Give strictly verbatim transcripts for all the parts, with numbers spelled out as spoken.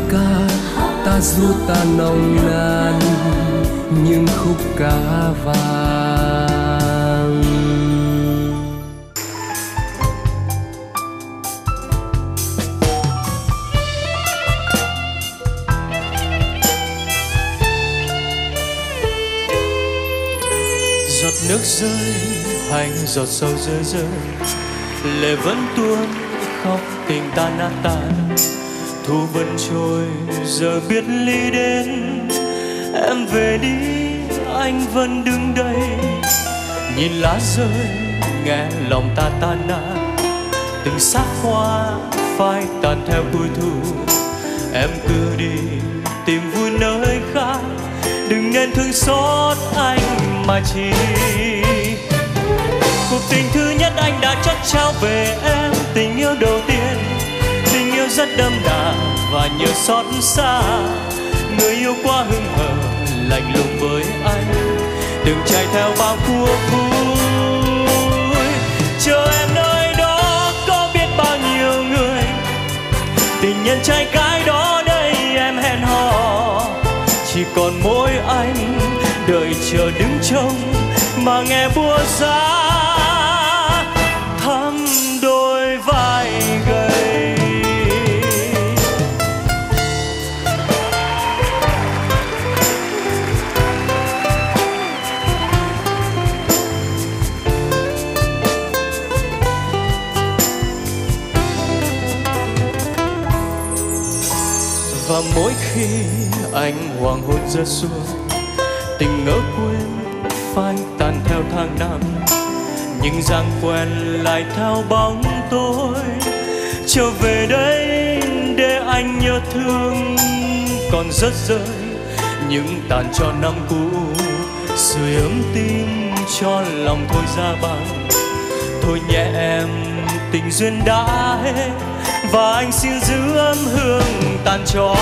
ca ta ru ta nồng nàn những khúc ca vàng. Giọt nước rơi hay giọt sâu rơi rơi, lệ vẫn tuôn khóc tình ta nát tan. Thu vẫn trôi giờ biết ly đến, em về đi anh vẫn đứng đây. Nhìn lá rơi nghe lòng ta tan nát, từng sắc hoa phai tàn theo cuối thu. Em cứ đi tìm vui nơi khác, đừng nên thương xót anh mà chỉ. Cuộc tình thứ nhất anh đã chót trao về em, tình yêu đầu tiên, tình yêu rất đậm đà và nhiều xót xa. Người yêu quá hững hờ lạnh lùng với anh, đừng chạy theo bao cuộc vui. Chờ em nơi đó có biết bao nhiêu người, tình nhân trai gái đó đây em hẹn hò. Chỉ còn mỗi anh đợi chờ đứng trông mà nghe búa giá thăm đôi vai gầy. Và mỗi khi anh hoàng hôn rơi xuống, tình ngỡ quên phai tàn theo tháng năm. Nhưng dáng quen lại theo bóng tối, trở về đây để anh nhớ thương. Còn rất rơi những tàn cho năm cũ, sưởi ấm tim cho lòng thôi ra băng. Thôi nhẹ em tình duyên đã hết, và anh xin giữ ấm hương tàn cho.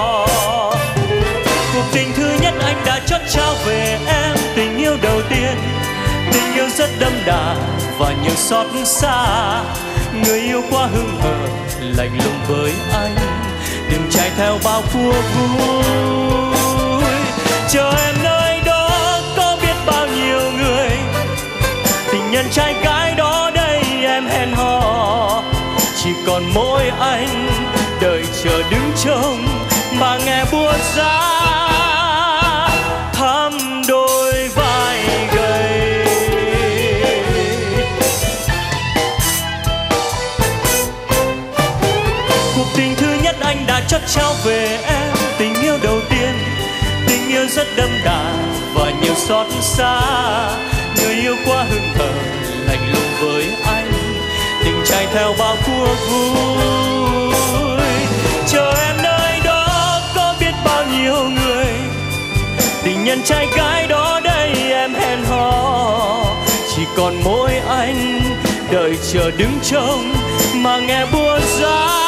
Cuộc tình thứ nhất anh đã chót trao về em, tình yêu đầu tiên, tình yêu rất đậm đà và nhiều xót xa. Người yêu quá hững hờ lạnh lùng với anh, đừng chạy theo bao cuộc vui. Chờ em nơi đó có biết bao nhiêu người, tình nhân trai gái đó đây em hẹn hò. Chỉ còn mỗi anh đợi chờ đứng trông mà nghe búa giá thăm đôi vai gầy. Cuộc tình thứ nhất anh đã chót trao về em, tình yêu đầu tiên, tình yêu rất đậm đà và nhiều xót xa. Người yêu quá hững hờ lạnh lùng với anh, đừng chạy theo bao cuộc vui. Chờ em nơi đó có biết bao nhiêu người, tình nhân trai gái đó đây em hẹn hò. Chỉ còn mỗi anh đợi chờ đứng trông mà nghe búa giá